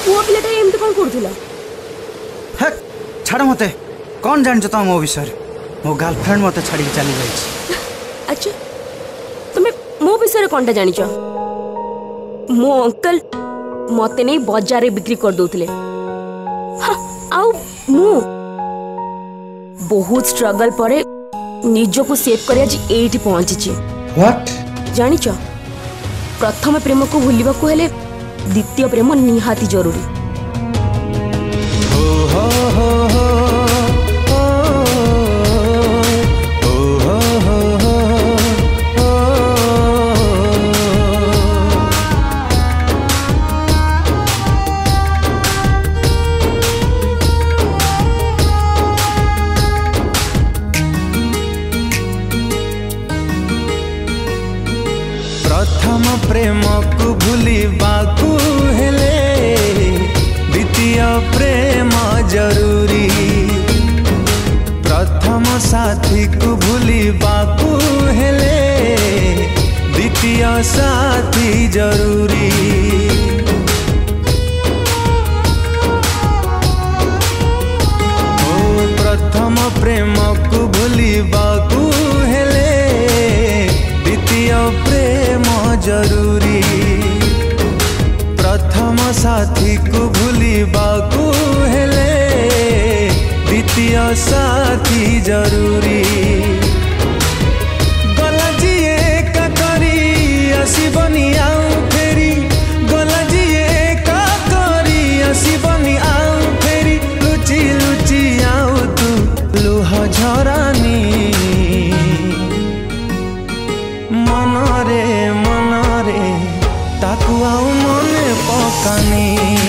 पुओ पिलाटा एमती कौन करथिला? हेक छाड़ मते कौन जान जता मो विषय मो गर्लफ्रेंड मते छाड़ी चली जाई। अच्छा तुमे मो विषय कोनटा जानि छ? मो अंकल मते नहीं बाजार बिक्री कर दोथिले। हाँ, आउ मु बहुत स्ट्रगल परे निजो को सेव करे आज एठी पहुंची छी। व्हाट जानि छ प्रथम प्रेम को भूलिबा को हेले द्वितीय प्रेम निहाती जरूरी। प्रथम प्रेम को भूलिबाकू हेले द्वितीय प्रेम जरूरी। प्रथम साथी को भूलिबाकू हेले द्वितीय साथी जरूरी। ओ प्रथम प्रेम को भूलिबाकू हेले द्वितीय प्रेम जरूरी। प्रथम साथी को भूलिबाकू हेले द्वितीय साथी जरूरी। गला जिए का करी आसीबनी आउ फेरी। गला जिए का करी आसीबनी आउ फेरी। लुची लुची आउ तू लुह झरानी। मनरे ताकू आउ मने पकानी।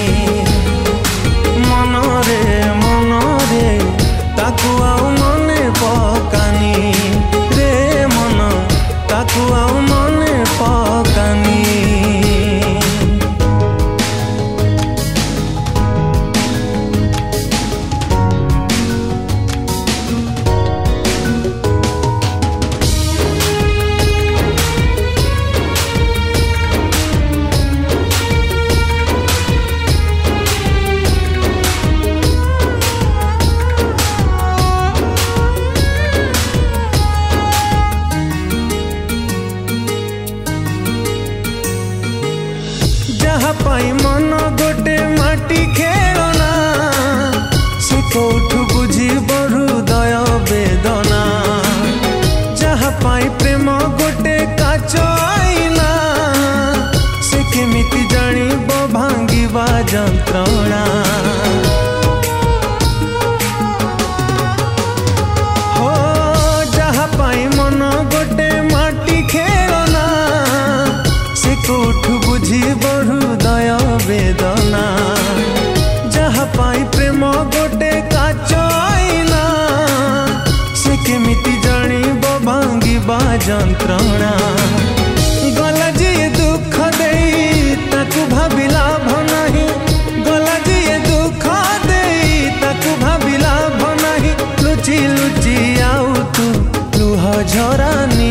मनरे ताकू आउ मने पकानी। रे मन ताकू आउ मने पकानी। पाई मन गोटे माटी खेलना से कौठु बुझी हृदय वेदना। जहाँ पाई प्रेम गोटे काच आईना से केमिति जानिब भांगिबा जंत्रणा। हो जहाँ पाई मन गोटे माटी खेलना से कौठु बुझी हृदय वेदना। जहाँ पाई प्रेम गोटे काच आईना से केमिति जानिब भांगिबा जंत्रणा। गला जिए दुख देई ताकू भाबी लाभ नाही। गला जिए दुख देई ताकू भाबी लाभ नाही। लुची लुची आउ तू लुह झरानी।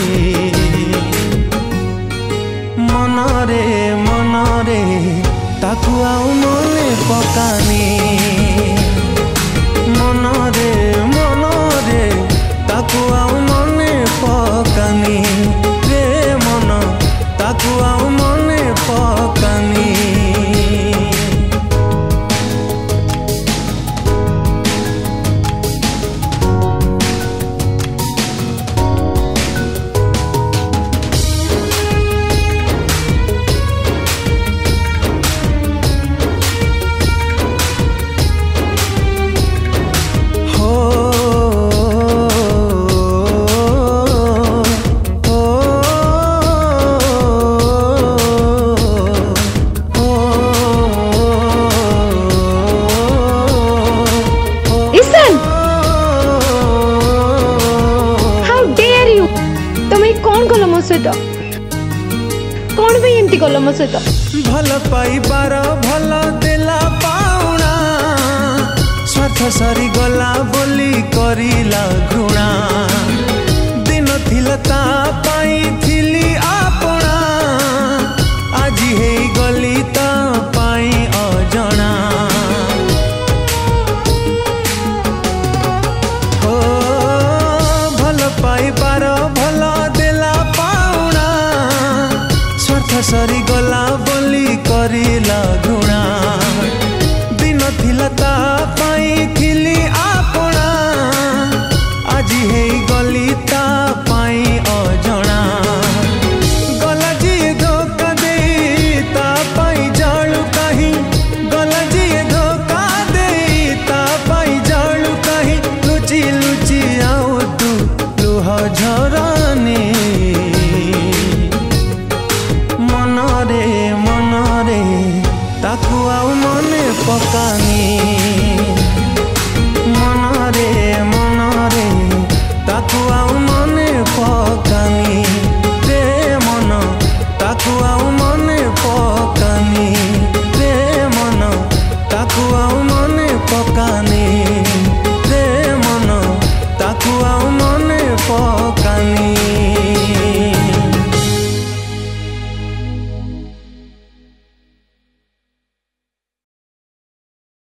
मनरे ताकू आउ मने पकानी। मनरे ताकू आउ मने पकानी। रे मन ताकू आउ मने पकानी। कौन भी एमती कल मो सहित? भल पाइबार भल देला पाउना। स्वार्थ सरी गला बोली करिला घृणा। दिन थिला ता पाई थिली आपना। आज हेई गली ता पाई अज मने पकानी मनरे ताकू आउ मने पकानी।